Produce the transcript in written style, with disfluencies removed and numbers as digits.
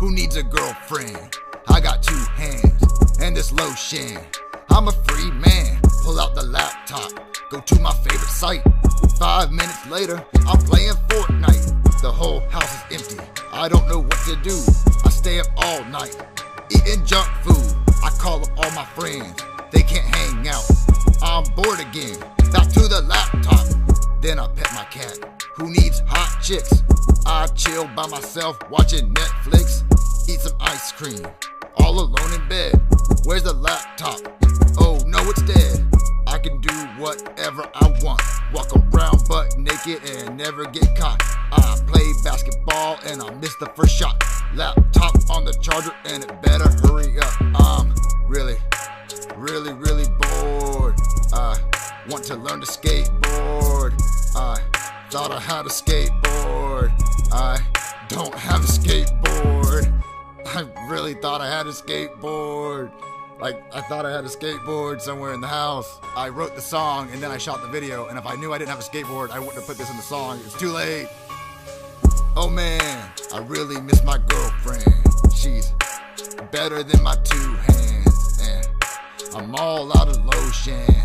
Who needs a girlfriend? I got 2 hands and this lotion. I'm a free man. Pull out the laptop, go to my favorite site. 5 minutes later, I'm playing Fortnite. The whole house is empty. I don't know what to do. I stay up all night, eating junk food. I call up all my friends. They can't hang out. I'm bored again. Back to the laptop. Then I pet my cat. Who needs hot chicks? I chill by myself watching Netflix. Eat some ice cream. All alone in bed. Where's the laptop? Oh no, it's dead. I can do whatever I want. Walk around butt naked and never get caught. I play basketball and I miss the first shot. Laptop on the charger and it better hurry up. I'm really bored. I want to learn to skateboard. I thought I had a skateboard. I don't have a skateboard. I really thought I had a skateboard. Like, I thought I had a skateboard somewhere in the house. I wrote the song and then I shot the video, and if I knew I didn't have a skateboard, I wouldn't have put this in the song. It's too late. Oh man, I really miss my girlfriend. She's better than my 2 hands, and I'm all out of lotion.